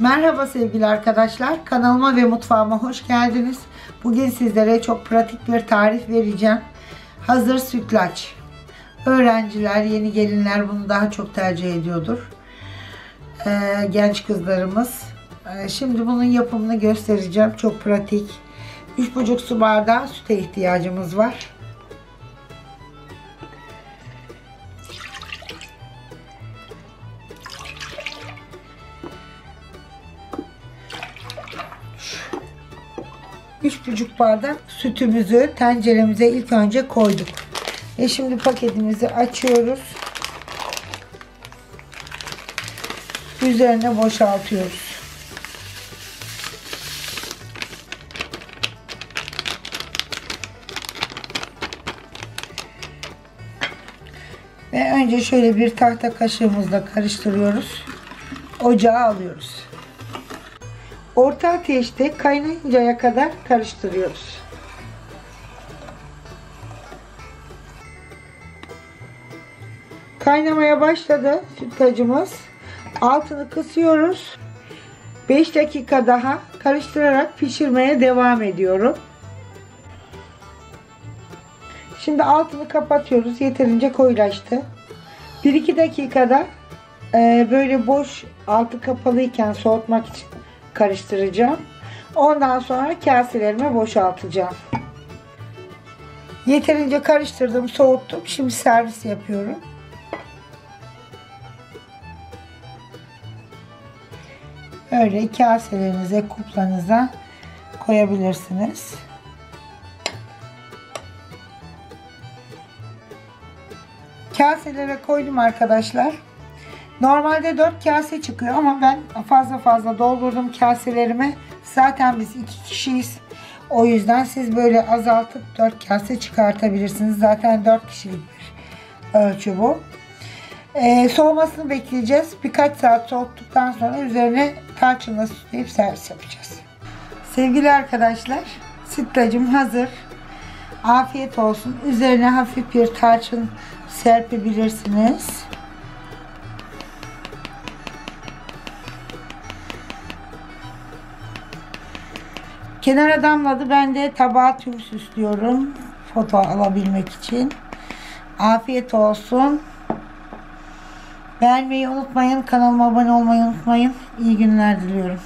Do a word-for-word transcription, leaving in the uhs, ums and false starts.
Merhaba sevgili arkadaşlar, kanalıma ve mutfağıma hoş geldiniz. Bugün sizlere çok pratik bir tarif vereceğim. Hazır sütlaç. Öğrenciler, yeni gelinler bunu daha çok tercih ediyordur. Ee, genç kızlarımız. Ee, şimdi bunun yapımını göstereceğim. Çok pratik. üç buçuk su bardağı süte ihtiyacımız var. üç buçuk bardak sütümüzü tenceremize ilk önce koyduk. Ve şimdi paketimizi açıyoruz. Üzerine boşaltıyoruz. Ve önce şöyle bir tahta kaşığımızla karıştırıyoruz. Ocağa alıyoruz. Orta ateşte kaynayıncaya kadar karıştırıyoruz. Kaynamaya başladı sütlacımız. Altını kısıyoruz. beş dakika daha karıştırarak pişirmeye devam ediyorum. Şimdi altını kapatıyoruz. Yeterince koyulaştı. bir iki dakikada e, böyle boş, altı kapalıyken soğutmak için karıştıracağım. Ondan sonra kaselerime boşaltacağım. Yeterince karıştırdım, soğuttum. Şimdi servis yapıyorum. Öyle kaselerinize, kuplarınıza koyabilirsiniz. Kaselere koydum arkadaşlar. Normalde dört kase çıkıyor ama ben fazla fazla doldurdum kaselerimi. Zaten biz iki kişiyiz. O yüzden siz böyle azaltıp dört kase çıkartabilirsiniz. Zaten dört kişilik bir ölçü bu. Ee, soğumasını bekleyeceğiz. Birkaç saat soğuttuktan sonra üzerine tarçınla süsleyip servis yapacağız. Sevgili arkadaşlar, sütlacım hazır. Afiyet olsun. Üzerine hafif bir tarçın serpebilirsiniz. Kenara damladı. Ben de tabağa tüm süslüyorum. Foto alabilmek için. Afiyet olsun. Beğenmeyi unutmayın. Kanalıma abone olmayı unutmayın. İyi günler diliyorum.